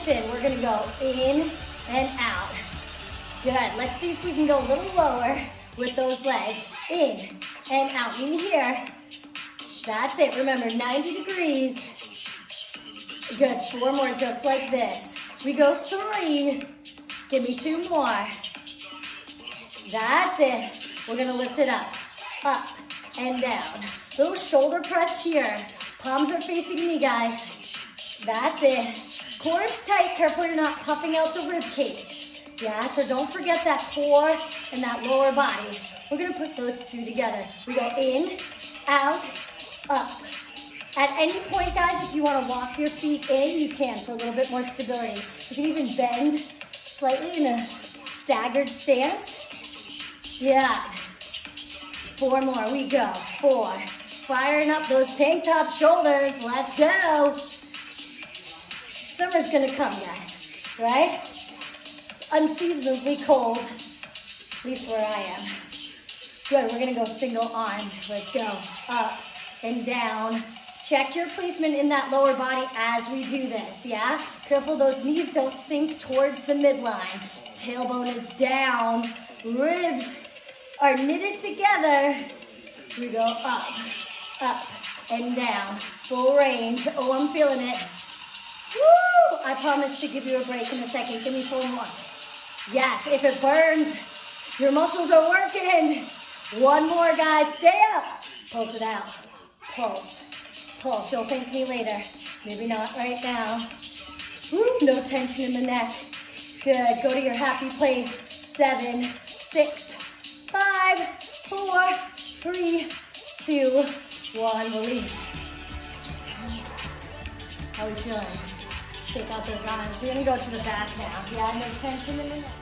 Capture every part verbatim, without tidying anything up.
transition. We're gonna go in and out. Good, let's see if we can go a little lower with those legs. In and out, in here. That's it, remember, ninety degrees. Good, four more just like this. We go three, give me two more. That's it. We're gonna lift it up, up and down. Little shoulder press here. Palms are facing me, guys. That's it. Core is tight, careful you're not puffing out the rib cage. Yeah, so don't forget that core and that lower body. We're gonna put those two together. We go in, out, up. At any point, guys, if you wanna walk your feet in, you can for a little bit more stability. You can even bend slightly in a staggered stance. Yeah. Four more, we go. Four. Firing up those tank top shoulders. Let's go. Summer's gonna come, guys, right? It's unseasonably cold, at least where I am. Good, we're gonna go single arm. Let's go. Up and down. Check your placement in that lower body as we do this, yeah? Careful those knees don't sink towards the midline. Tailbone is down. Ribs are knitted together. We go up, up and down. Full range. Oh, I'm feeling it. Woo! I promise to give you a break in a second. Give me four more. Yes, if it burns, your muscles are working. One more, guys. Stay up. Pulse it out. Pulse. Pulse. You'll thank me later. Maybe not right now. Woo! No tension in the neck. Good. Go to your happy place. Seven, six, five, four, three, two, one. Release. How are we feeling? Shake out those arms. We're gonna go to the back now. Yeah, no tension in the neck.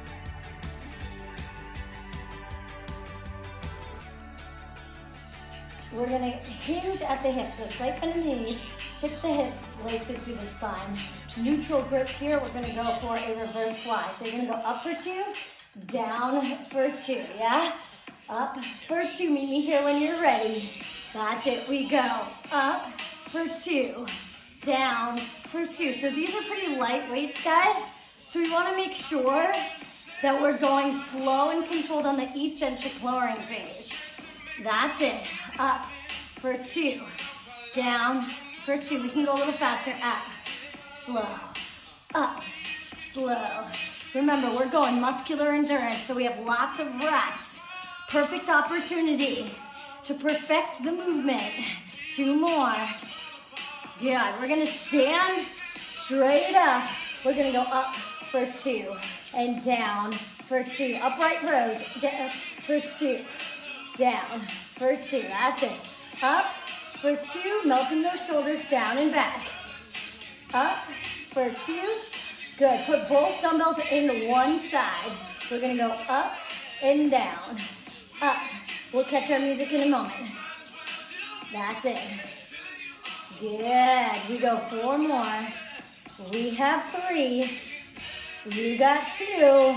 We're gonna hinge at the hips, so slight bend in the knees, tip the hips, lengthen through the spine. Neutral grip here, we're gonna go for a reverse fly. So you're gonna go up for two, down for two, yeah? Up for two, meet me here when you're ready. That's it, we go. Up for two, down for two. So these are pretty light weights, guys. So we wanna make sure that we're going slow and controlled on the eccentric lowering phase. That's it. Up for two, down for two. We can go a little faster. Up, slow, up, slow. Remember, we're going muscular endurance, so we have lots of reps. Perfect opportunity to perfect the movement. Two more. Good. We're gonna stand straight up. We're gonna go up for two and down for two. Upright rows, down for two. Down for two, that's it. Up for two, melting those shoulders down and back. Up for two, good. Put both dumbbells in one side. We're gonna go up and down, up. We'll catch our music in a moment. That's it. Good, we go four more. We have three. You got two.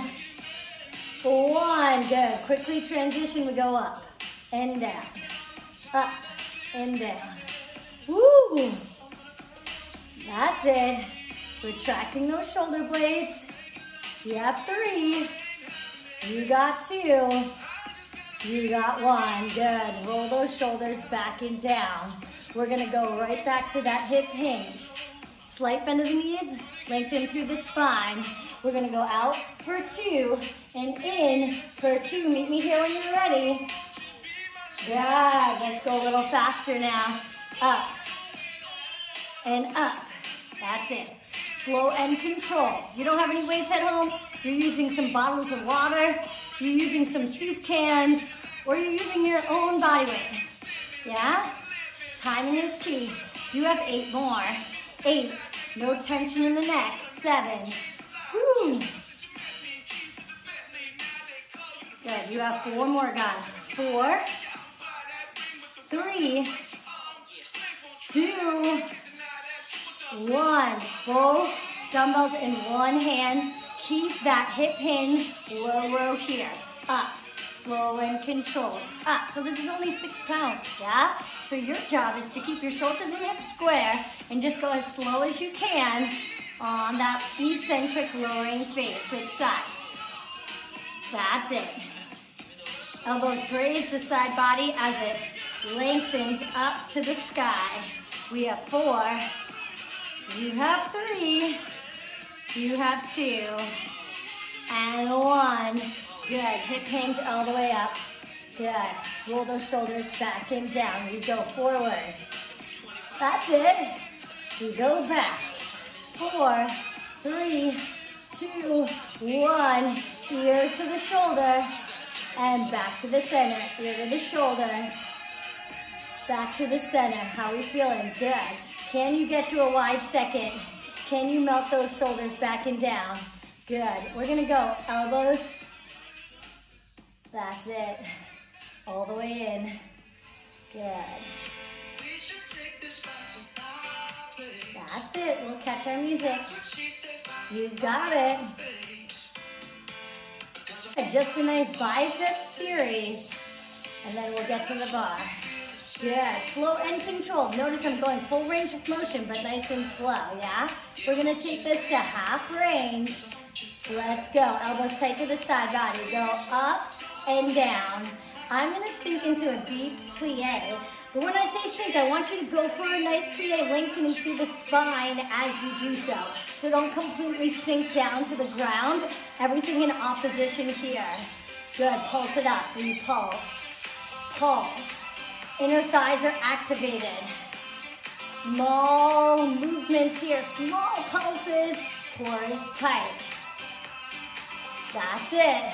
One, good. Quickly transition, we go up and down, up and down. Woo! That's it. Retracting those shoulder blades. You have three. You got two. You got one. Good. Roll those shoulders back and down. We're gonna go right back to that hip hinge. Slight bend of the knees, lengthen through the spine. We're gonna go out for two and in for two. Meet me here when you're ready. Good, let's go a little faster now. Up and up, that's it. Slow and controlled. You don't have any weights at home, you're using some bottles of water, you're using some soup cans, or you're using your own body weight. Yeah? Timing is key. You have eight more. Eight, no tension in the neck. Seven, whew. Good, you have four more, guys. Four, three, two, one. Both dumbbells in one hand. Keep that hip hinge, low row here. Up, slow and controlled. Up, so this is only six pounds, yeah? So your job is to keep your shoulders and hips square and just go as slow as you can on that eccentric lowering face. Switch sides. That's it. Elbows graze the side body as it lengthens up to the sky. We have four. You have three. You have two. And one. Good. Hip hinge all the way up. Good. Roll those shoulders back and down. We go forward. That's it. We go back. Four, three, two, one. Ear to the shoulder. And back to the center. Ear to the shoulder. Back to the center. How are we feeling? Good. Can you get to a wide second? Can you melt those shoulders back and down? Good. We're going to go elbows. That's it. All the way in. Good. That's it. We'll catch our music. You've got it. Just a nice bicep series. And then we'll get to the bar. Good. Slow and controlled. Notice I'm going full range of motion, but nice and slow, yeah? We're going to take this to half range. Let's go. Elbows tight to the side body. Go up and down. I'm going to sink into a deep plie. But when I say sink, I want you to go for a nice plie, lengthening through the spine as you do so. So don't completely sink down to the ground. Everything in opposition here. Good. Pulse it up. Repulse. Pulse. Inner thighs are activated. Small movements here. Small pulses. Core is tight. That's it.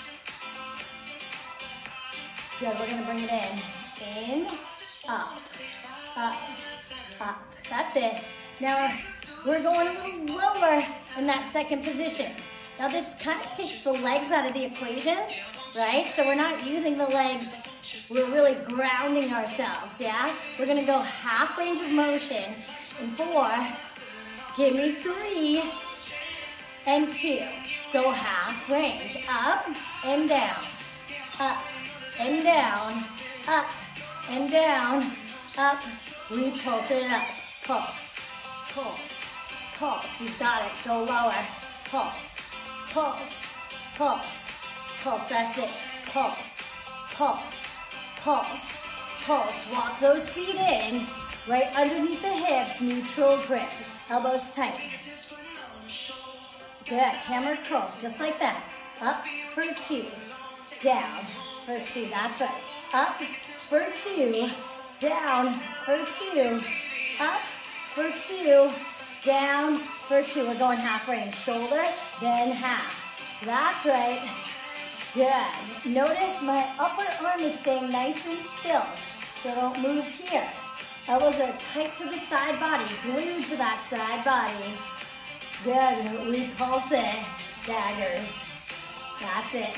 Good, we're gonna bring it in. In, up, up, up. That's it. Now we're going a little lower in that second position. Now this kind of takes the legs out of the equation, right? So we're not using the legs, we're really grounding ourselves, yeah? We're gonna go half range of motion in four, give me three, and two. Go half range, up and down, up and down, up and down, up. Repulse it up. Pulse, pulse, pulse. You've got it. Go lower. Pulse, pulse, pulse, pulse. That's it. Pulse, pulse, pulse, pulse. Walk those feet in, right underneath the hips. Neutral grip. Elbows tight. Good. Hammer curls, just like that. Up for two. Down for two. That's right. Up for two. Down for two. Up for two. Down for two. We're going half range. Shoulder, then half. That's right. Good. Notice my upper arm is staying nice and still. So don't move here. Elbows are tight to the side body. Glued to that side body. Good. Repulse it. Daggers. That's it.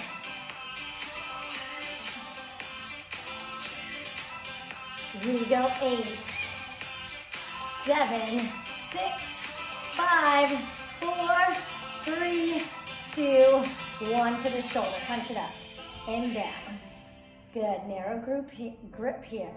We go eight, seven, six, five, four, three, two, one to the shoulder. Punch it up and down. Good. Narrow group grip here.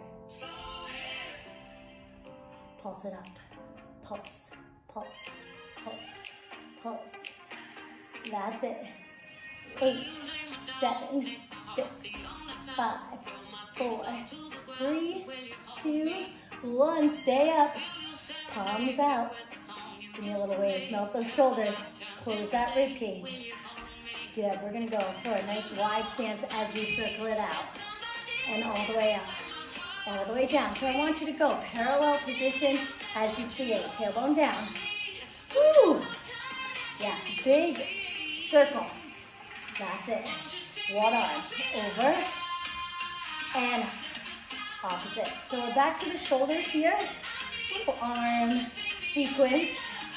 Pulse it up. Pulse, pulse, pulse, pulse. That's it. Eight, seven, six, five, four, three, two, one. Stay up. Palms out. Give me a little wave. Melt those shoulders. Close that rib cage. Good. We're going to go for a nice wide stance as we circle it out. And all the way up. All the way down. So I want you to go parallel position as you plie. Tailbone down. Woo! Yes. Big circle. That's it. One arm. Over. And opposite. So we're back to the shoulders here. Simple arm sequence.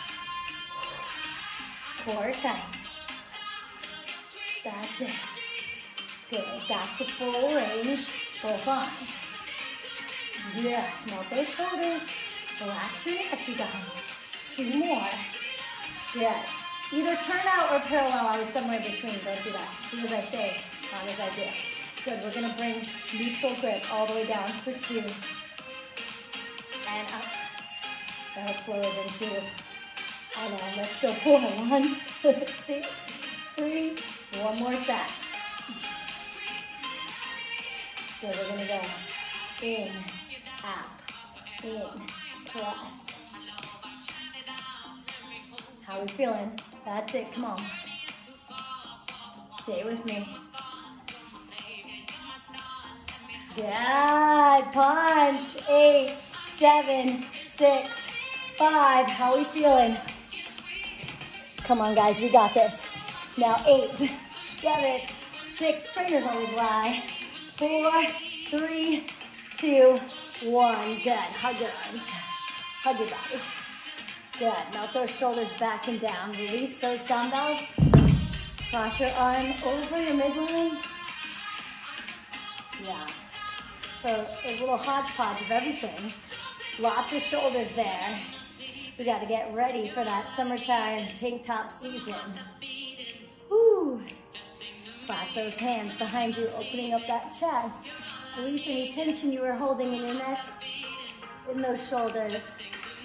Core tight. That's it. Good. Back to full range. Both arms. Yeah. Melt those shoulders. Relax your neck, you guys. Two more. Good. Either turn out or parallel or somewhere between. Don't do that. Do as I say, not as I do. Good. We're going to bring neutral grip all the way down for two. And up. That was slower than two. And then let's go for one, two, three. One more time. So we're gonna go in, up, in, press. How are we feeling? That's it, come on. Stay with me. Good, punch. Eight, seven, six, five. How are we feeling? Come on, guys, we got this. Now eight, seven, six. Trainers always lie. Four, three, two, one. Good. Hug your arms. Hug your body. Good. Now throw shoulders back and down. Release those dumbbells. Cross your arm over your midline. Yeah. So a little hodgepodge of everything. Lots of shoulders there. We got to get ready for that summertime tank top season. Woo. Clasp those hands behind you, opening up that chest. Release any tension you were holding in your neck, in those shoulders.